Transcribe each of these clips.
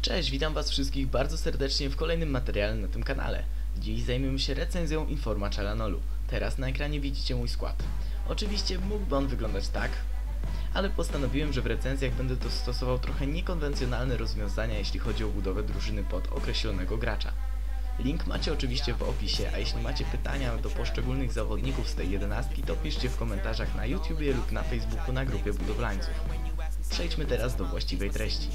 Cześć, witam was wszystkich bardzo serdecznie w kolejnym materiale na tym kanale. Dziś zajmiemy się recenzją Informa Chalanolu. Teraz na ekranie widzicie mój skład. Oczywiście mógłby on wyglądać tak, ale postanowiłem, że w recenzjach będę to stosował trochę niekonwencjonalne rozwiązania, jeśli chodzi o budowę drużyny pod określonego gracza. Link macie oczywiście w opisie, a jeśli macie pytania do poszczególnych zawodników z tej 11, to piszcie w komentarzach na YouTubie lub na Facebooku na grupie budowlańców. Przejdźmy teraz do właściwej treści.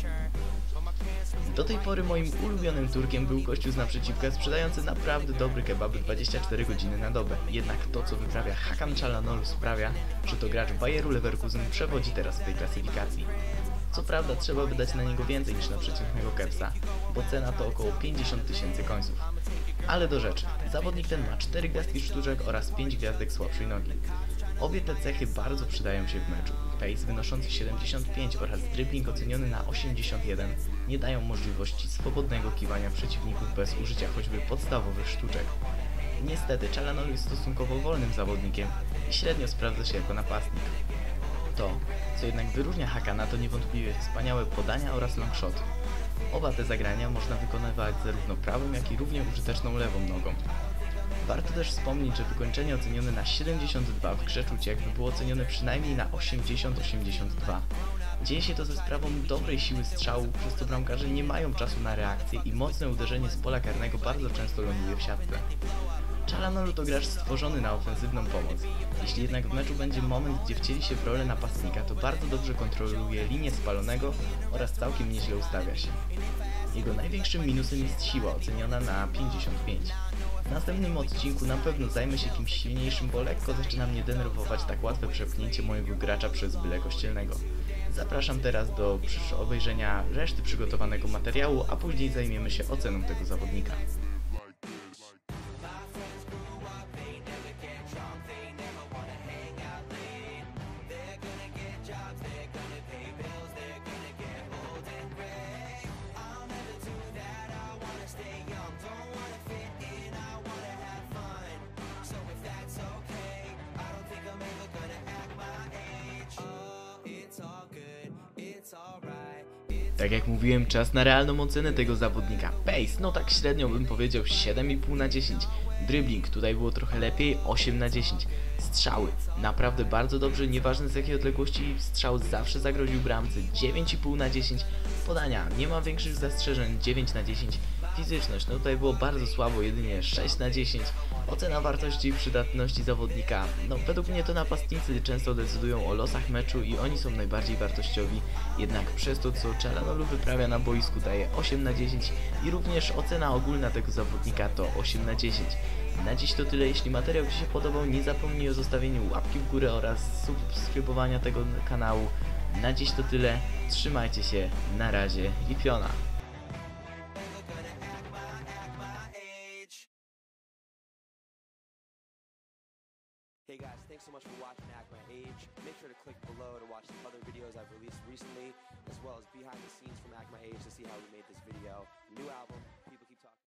Do tej pory moim ulubionym Turkiem był gościu z naprzeciwka sprzedający naprawdę dobre kebaby 24 godziny na dobę. Jednak to, co wyprawia Hakan Çalhanoğlu, sprawia, że to gracz Bayeru Leverkusen przewodzi teraz w tej klasyfikacji. Co prawda trzeba wydać na niego więcej niż na przeciętnego kepsa, bo cena to około 50 000 końców. Ale do rzeczy, zawodnik ten ma 4 gwiazdki sztuczek oraz 5 gwiazdek słabszej nogi. Obie te cechy bardzo przydają się w meczu. Pace wynoszący 75 oraz dribbling oceniony na 81 nie dają możliwości swobodnego kiwania przeciwników bez użycia choćby podstawowych sztuczek. Niestety Çalhanoğlu jest stosunkowo wolnym zawodnikiem i średnio sprawdza się jako napastnik. To, co jednak wyróżnia Hakana, to niewątpliwie wspaniałe podania oraz longshoty. Oba te zagrania można wykonywać zarówno prawą, jak i równie użyteczną lewą nogą. Warto też wspomnieć, że wykończenie ocenione na 72 w grze czuć jakby było ocenione przynajmniej na 80-82. Dzieje się to ze sprawą dobrej siły strzału, przez co bramkarze nie mają czasu na reakcję i mocne uderzenie z pola karnego bardzo często ląduje w siatce. Çalhanoğlu to gracz stworzony na ofensywną pomoc. Jeśli jednak w meczu będzie moment, gdzie wcieli się w rolę napastnika, to bardzo dobrze kontroluje linię spalonego oraz całkiem nieźle ustawia się. Jego największym minusem jest siła, oceniona na 55. W następnym odcinku na pewno zajmę się kimś silniejszym, bo lekko zaczyna mnie denerwować tak łatwe przepchnięcie mojego gracza przez byle kościelnego. Zapraszam teraz do obejrzenia reszty przygotowanego materiału, a później zajmiemy się oceną tego zawodnika. Tak jak mówiłem, czas na realną ocenę tego zawodnika. Pace, no tak średnio bym powiedział 7,5 na 10. Dribbling, tutaj było trochę lepiej, 8 na 10. Strzały, naprawdę bardzo dobrze, nieważne z jakiej odległości strzał zawsze zagroził bramce, 9,5 na 10. Podania, nie ma większych zastrzeżeń, 9 na 10. Fizyczność, no tutaj było bardzo słabo, jedynie 6 na 10. Ocena wartości i przydatności zawodnika, no według mnie to napastnicy często decydują o losach meczu i oni są najbardziej wartościowi, jednak przez to, co Çalhanoğlu wyprawia na boisku, daje 8 na 10 i również ocena ogólna tego zawodnika to 8 na 10. Na dziś to tyle, jeśli materiał Ci się podobał, nie zapomnij o zostawieniu łapki w górę oraz subskrybowania tego kanału. Na dziś to tyle, trzymajcie się, na razie i piona. Hey guys, thanks so much for watching Act My Age. Make sure to click below to watch the other videos I've released recently, as well as behind the scenes from Act My Age to see how we made this video. New album,